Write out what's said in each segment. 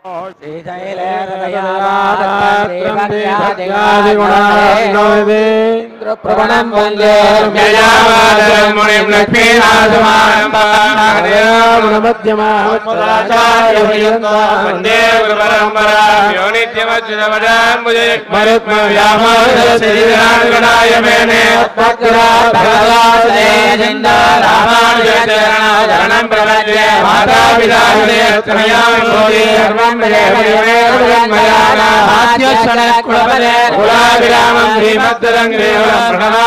प्रवणं वन्दे मुनिं वन्दे गुरुपरम्परां यो नित्यमच्युतपदां मरुत्मव्यामोहश्रीराङ्गणाय मेने रामानुजचरणं प्रपद्ये मातापिता कुलाभिरामं श्रीमद्दरङ्ग्रेवलं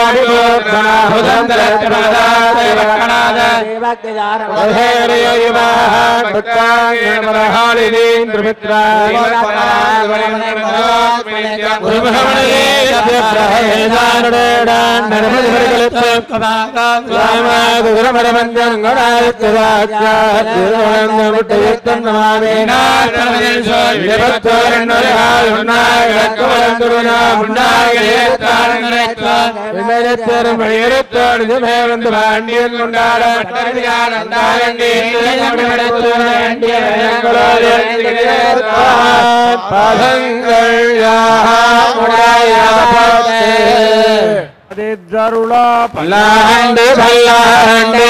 பல்லாண்டு பல்லாண்டு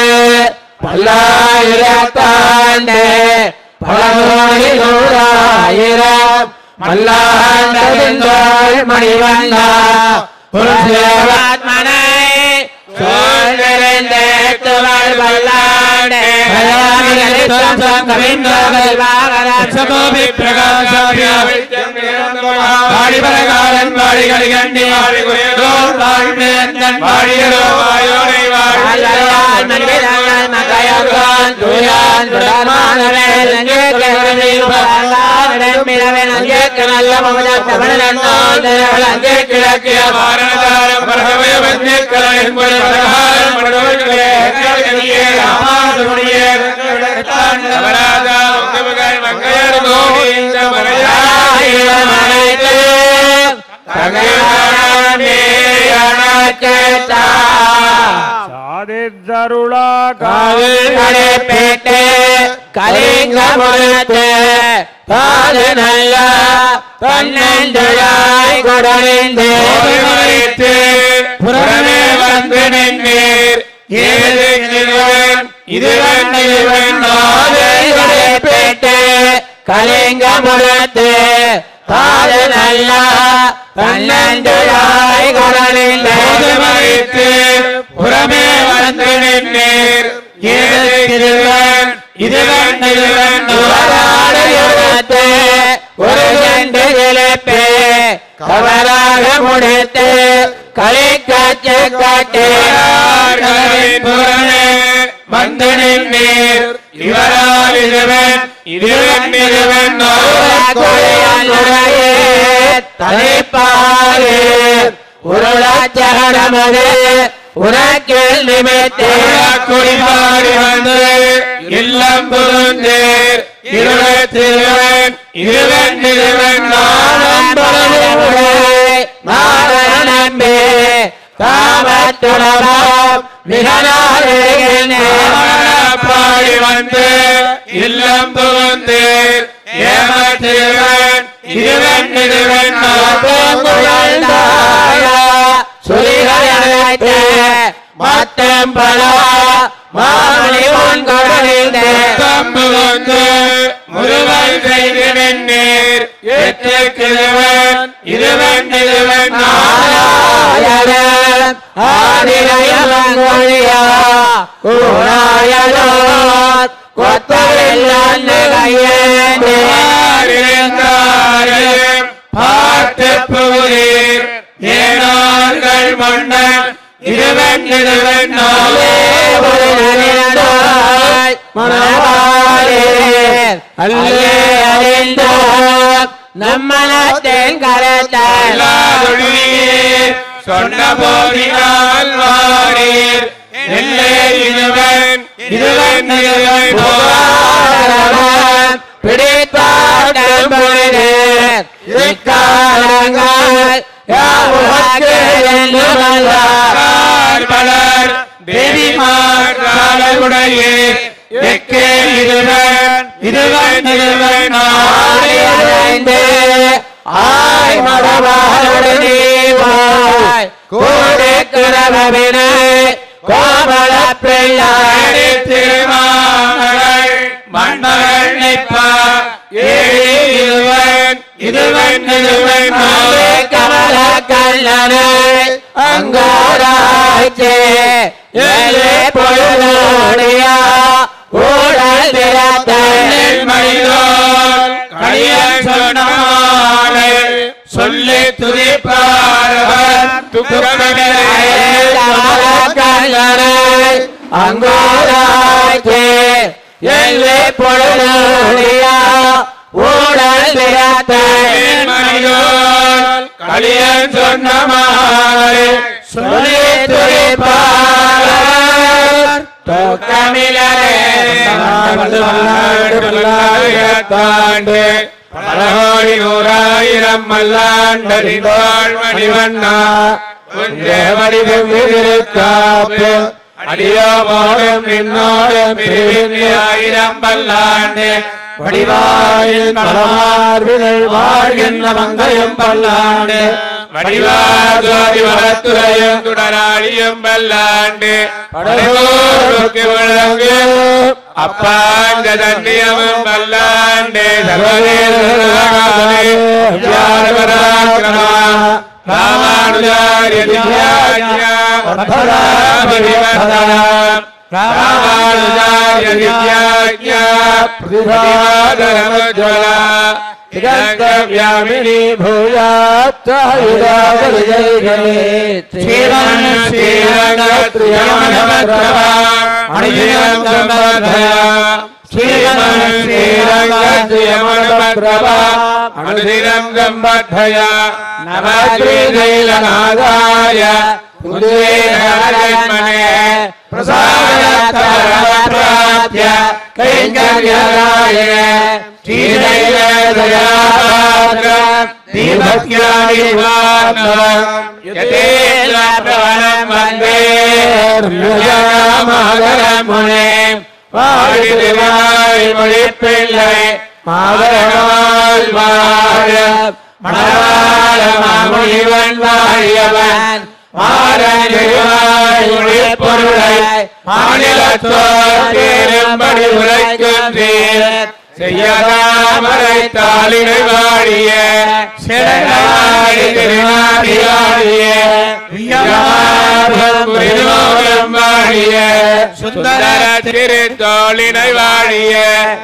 பல்லாயிரத்தாண்டு பலநூறு நூறாயிரம் மல்லாண்டோள் மணிவண்ணா ஒரு சேவாத்மனை சோழ்ந்திருந்தேத்துவள் வல்லாண்டே பாடிபரகாலன் பாடிகள் கண்டி வாழ்ந்தன் பாடியரோ வாயோனை கிழக்கிய பாரணதாரம் சாதித்தருளா காவிலே பேட்டே கலிங்கமுரத்தே தாது நல்ல பன்னெண்டுழாய் குடலிந்தே புறமே வந்து நின்றீர் ஏது இதுவன் பேட்டே கலிங்கமுரத்தே தாது நல்ல பன்னெண்டுழாய் குடலிந்தே புறமே வந்து நின்றீர் இதுவன் ஒரு கண்டு இழப்பே கவராக முடித்து களை காட்சி காட்டே புறமே வந்து நின்றீர் இவரால் இதுவன் தலைப்பாறு உருளாச்சகரமது உனக்கில் நிமித்தே குடிமாறி வந்து இல்லம் புகுந்தேர் இருவன் நம்பே காமத்துணவாம் பாடி வந்து இல்லம் புகுந்தேர் ஏமத்திருவன் இருவன் சுரிகளைத்தே மத்தம் பலா மாமணி உன் கடலில் தம்பு வந்து முருகன் செய்து நின்றீர் எத்திருவன் இருவன் ஆராயணன் ஆதிரையமங்கொழியா கூராயலோர் கொத்தவெல்லாம் நிலையேந்தாரையும் பார்த்து புகிறீர் ஏனார்கள் மன்னன் இருவன் அல்லே அறிந்த நம்மனத்தின் கரத்தால் சொன்ன போதினால் வாரீர் இருவன் பிடித்தாட்டம் பொழுதேர் இக்காலங்கள் பலர் தேவிமார்களுடைய இருவன் மறைந்து ஆய் மடவாருடனே வாய் கோடி கிரமவினை கோமள பிள்ளை திருமாமகள் மண்மகள் நிற்பா இதுவன் கமல கல்லனை அங்காராய்ச்சே பொழுதோடியா ஊழல் திறத்தல் மனிதோர் கலியன் சொன்னாலே சொல்லி துதிப்பாரவர் கமல கல்லனை அங்காராய்ச்சே பொழுதோடியா ஊழல் திறத்தல் மனிதோர் கலியன் சொன்னாலே சொல்லி துதிப்பாரவர் தாண்டு பலகோடி நூறாயிரம் மல்லாண்டறிந்தோள் மணிவண்ணா வடிவம் அடியோமோடும் நின்னோடும் ஆயிரம் பல்லாண்டு வடிவாயில் பலமார்பிகள் வாழ்கின்ற மங்கையும் பல்லாண்டு வடிவாதி வளத்துறையும் துடராளியும் பல்லாண்டு படைவோருக்கு விளங்கு அப்பாண்ட தண்ணியமும் பல்லாண்டு ராமானுஜாரிய व्यामिनी अनुदिनं गम्बद्धया नवद्विजैलनादाय उद्वेलमने प्रसादप्राप्य कैङ्कर्यराय श्रीदैलदयापात्र दीपज्ञानिवाग्नवं यतेन्द्रप्रवणं वन्दे मातरं मुने வாழிவாய் மொழிப்பிள்ளை மாதரமால் வாழ மணவாள மாமுனிவன் வாழியவன் மாறவாய் மொழிப்பொருளை மாநிலத்தோர் பேரும்படி உரைக்கின்றேன் செய்யதாமரை தாளினை வாழிய சிறனாடி திருநாடி வாழிய வாழிய சுந்தர திருத்தோளினை வாழிய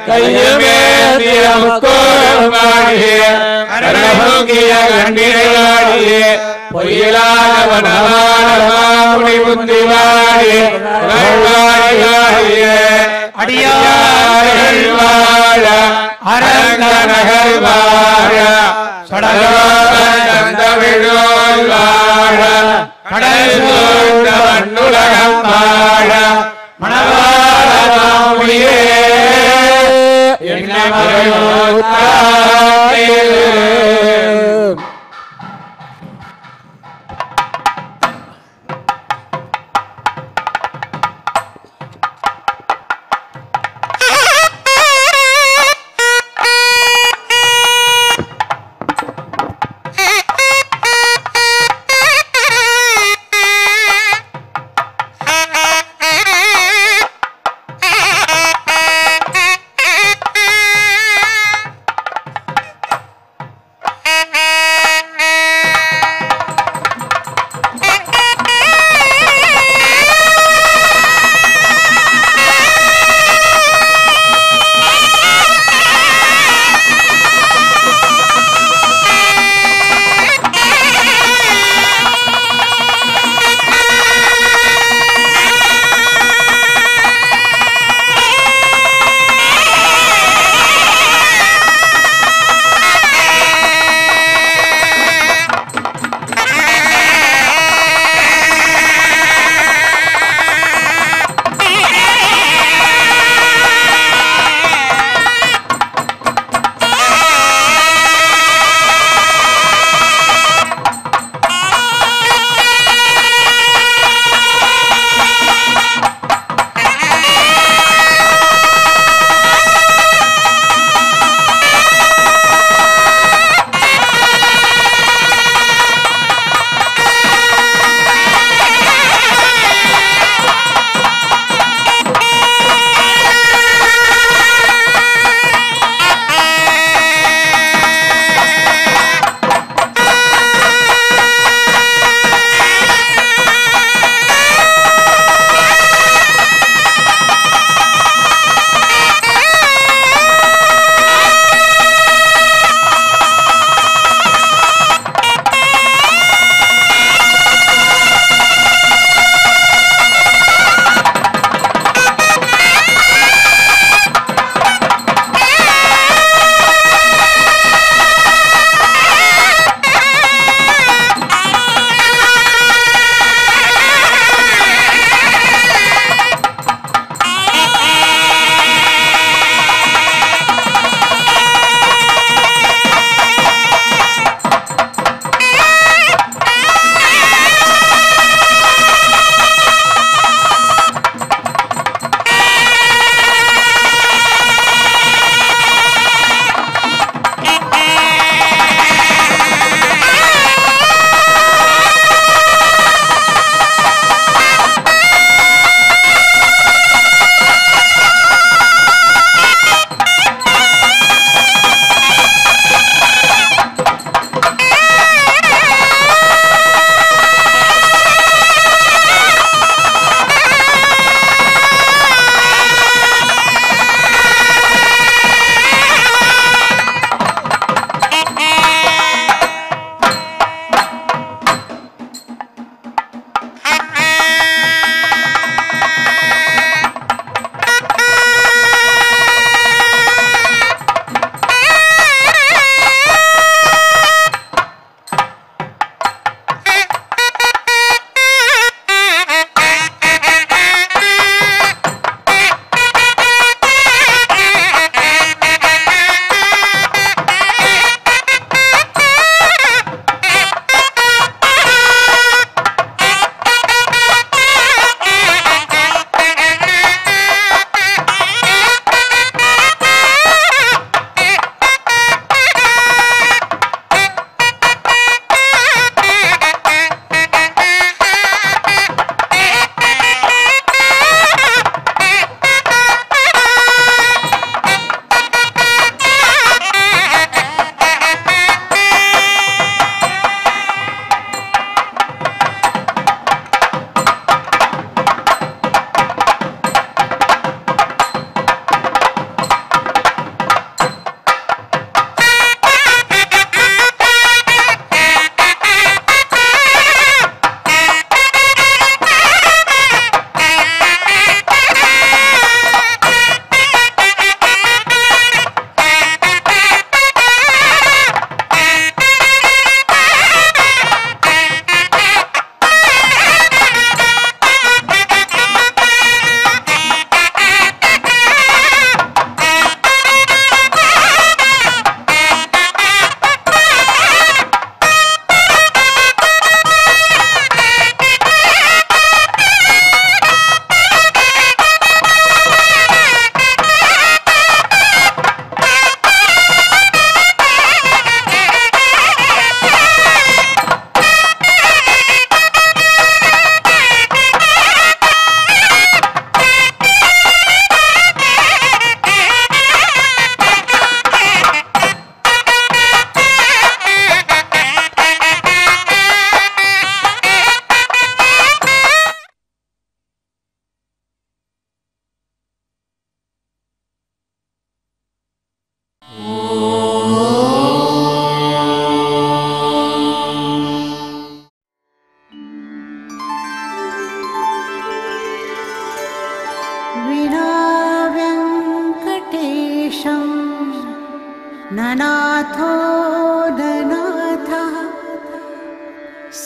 கையுமேந்திரம் வாழிய அரபோகிய கண்டினை வாழிய பொய்யிலானவனவானி முந்தி வாழிய அடியார்கள் வாழ அரங்கநகர் வாழ சடலோகந்தமிழோல் வாழ கடல் சூழ்ந்த மண்ணுலகம் வாழ மணவாள மாமுனியே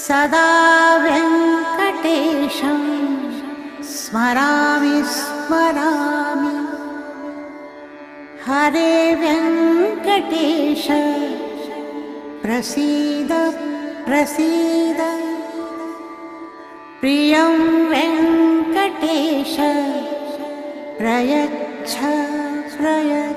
सदा वेङ्कटेशं स्मरामि स्मरामि। हरे वेङ्कटेश प्रसीद प्रसीद। प्रियं वेङ्कटेश प्रयच्छ प्रयच्छ।